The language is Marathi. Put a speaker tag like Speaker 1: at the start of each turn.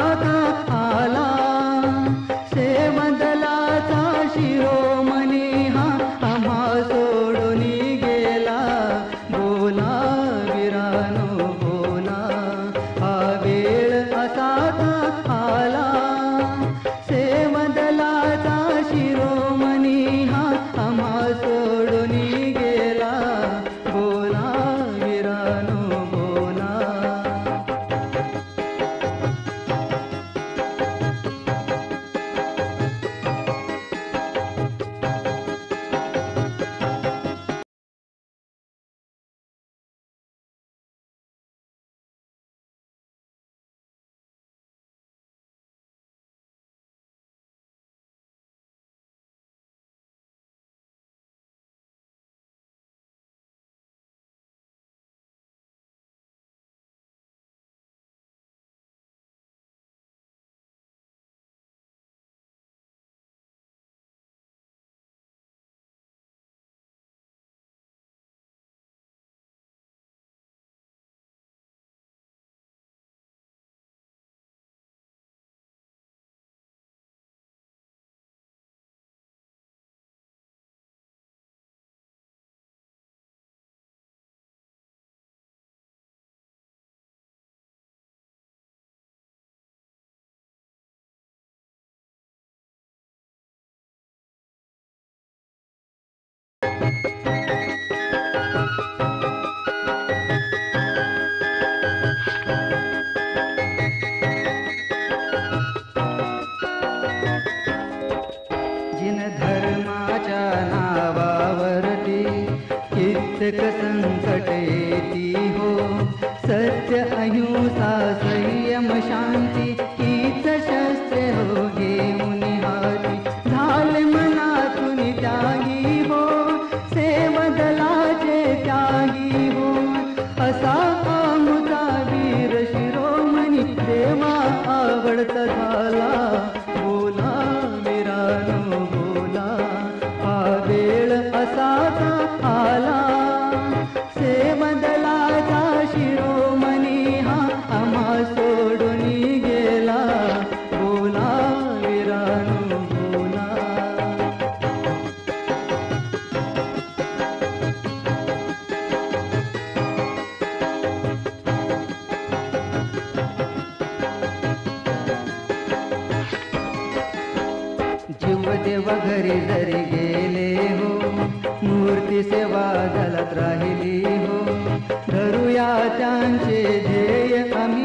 Speaker 1: का आला, सेवदलाचा शिरोमणी हा आम्हा सोडून गेला. बोला वीरानो बोला, हा वेळ असा का आला, सेवदलाचा शिरोमणी हा आम्हा सोडून गेला. बोला वीरानो बोला. जिन धर्माच्या नावावरती कित्येक संकट येती हो, सत्य अहिंसा संयम शांती हीच शस्त्रे हो घेऊन हाती. झाले मनातून त्यागी हो, सेवदलाचे त्यागी हो, असा आमचा वीर शिरोमणी देवा आवडता झाला. बोला वीरानो बोला, हा वेळ असा का आला, सेवदलाचा शिरोमणी हा आम्हा सोडून गेला. बोला वीरानो बोला. जीवदेव घरी जरी गेले हो, मूर्ती सेवा जलत राहिली हो, धरूया त्यांचे ध्येय आम्ही